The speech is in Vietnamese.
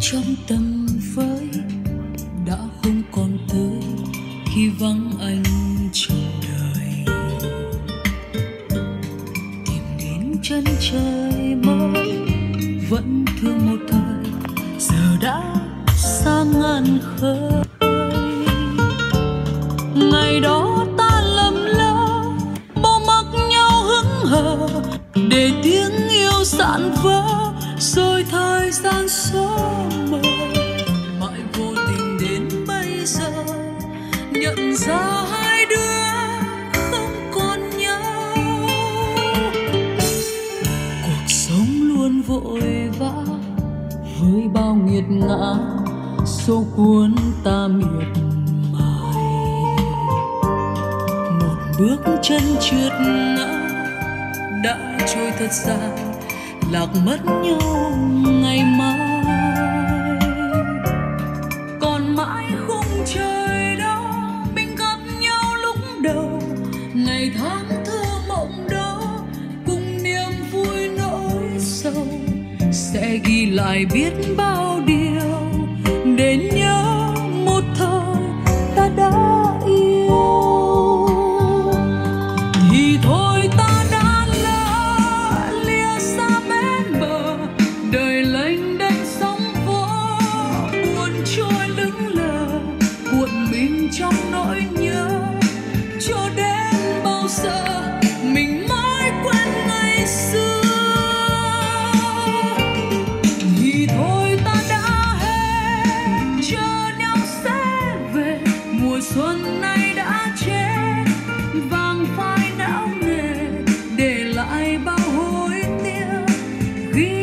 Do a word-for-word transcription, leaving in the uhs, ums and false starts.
trong tầm với đã không còn tới khi vắng anh trong đời. Tìm đến chân trời mới vẫn thương một thời, giờ đã xa ngàn khơi. Ngày đó ta lầm lỡ bỏ mặc nhau hững hờ để tiếng yêu dạn vỡ, rồi thời gian xóa mờ. Mãi vô tình đến bây giờ nhận ra hai đứa không còn nhau. Cuộc sống luôn vội vã với bao nghiệt ngã, số cuốn ta miệt mài. Một bước chân trượt ngã đã trôi thật dài, lạc mất nhau ngày mai. Còn mãi khung trời đó mình gặp nhau lúc đầu, ngày tháng thơ mộng đó cùng niềm vui nỗi sầu, sẽ ghi lại biết bao điều để nhớ một thời ta đã yêu. Thì thôi ta đã lỡ lìa xa bên bờ, đời lênh đênh sóng vỗ buồn trôi lững lờ, cuộn mình trong nỗi nhớ. Cho đến bao giờ mình mãi quên ngày xưa. Thì thôi ta đã hết chờ nhau sẽ về, mùa xuân này đã chết vàng phai não nề, để lại bao hối tiếc. Ghi